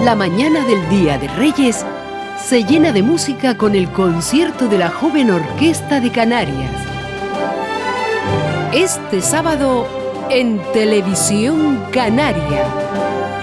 La mañana del Día de Reyes se llena de música con el concierto de la Joven Orquesta de Canarias. Este sábado en Televisión Canaria.